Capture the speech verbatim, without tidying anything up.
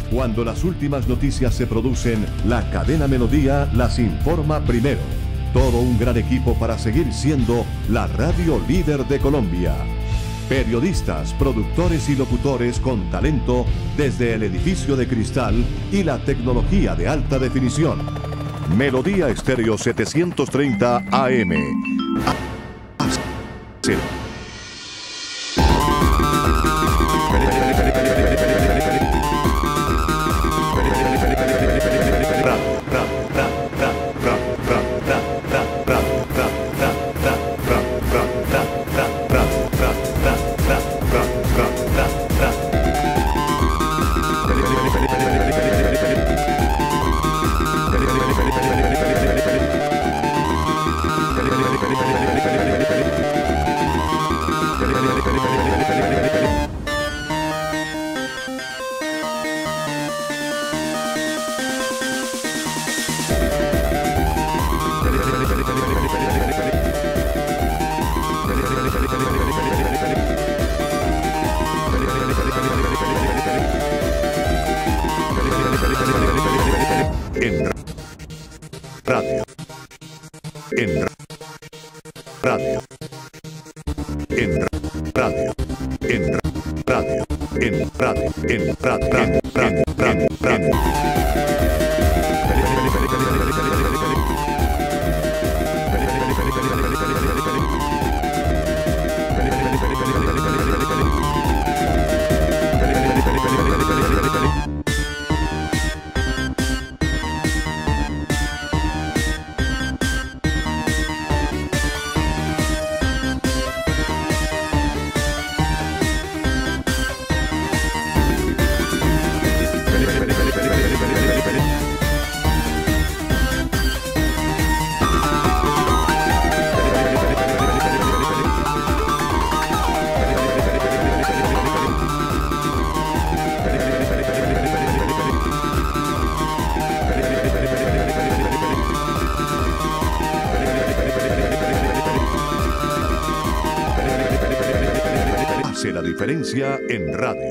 Cuando las últimas noticias se producen, la cadena Melodía las informa primero. Todo un gran equipo para seguir siendo la radio líder de Colombia. Periodistas, productores y locutores con talento desde el edificio de cristal y la tecnología de alta definición. Melodía Estéreo setecientos treinta A M. En radio. En radio. En radio. En radio. En radio. En radio. En radio. En radio. Hace la diferencia en radio.